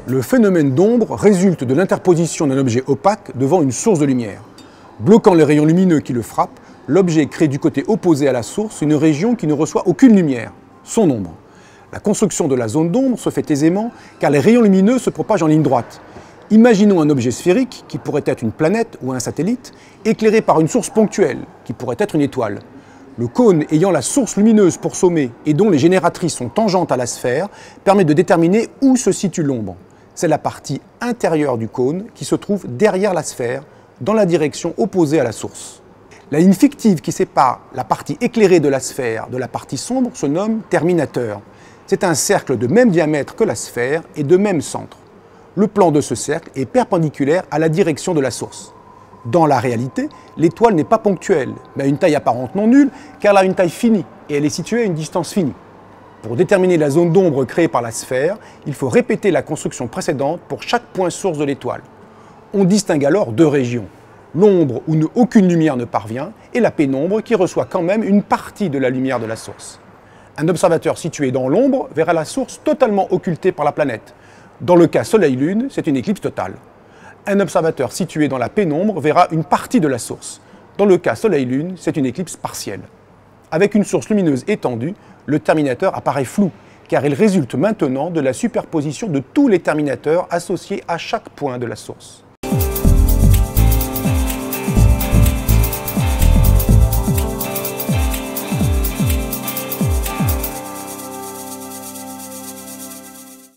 Le phénomène d'ombre résulte de l'interposition d'un objet opaque devant une source de lumière. Bloquant les rayons lumineux qui le frappent, l'objet crée du côté opposé à la source une région qui ne reçoit aucune lumière, son ombre. La construction de la zone d'ombre se fait aisément car les rayons lumineux se propagent en ligne droite. Imaginons un objet sphérique, qui pourrait être une planète ou un satellite, éclairé par une source ponctuelle, qui pourrait être une étoile. Le cône ayant la source lumineuse pour sommet et dont les génératrices sont tangentes à la sphère permet de déterminer où se situe l'ombre. C'est la partie intérieure du cône qui se trouve derrière la sphère, dans la direction opposée à la source. La ligne fictive qui sépare la partie éclairée de la sphère de la partie sombre se nomme terminateur. C'est un cercle de même diamètre que la sphère et de même centre. Le plan de ce cercle est perpendiculaire à la direction de la source. Dans la réalité, l'étoile n'est pas ponctuelle, mais à une taille apparente non nulle, car elle a une taille finie et elle est située à une distance finie. Pour déterminer la zone d'ombre créée par la sphère, il faut répéter la construction précédente pour chaque point source de l'étoile. On distingue alors deux régions, l'ombre où aucune lumière ne parvient et la pénombre qui reçoit quand même une partie de la lumière de la source. Un observateur situé dans l'ombre verra la source totalement occultée par la planète. Dans le cas Soleil-Lune, c'est une éclipse totale. Un observateur situé dans la pénombre verra une partie de la source. Dans le cas Soleil-Lune, c'est une éclipse partielle. Avec une source lumineuse étendue, le terminateur apparaît flou, car il résulte maintenant de la superposition de tous les terminateurs associés à chaque point de la source.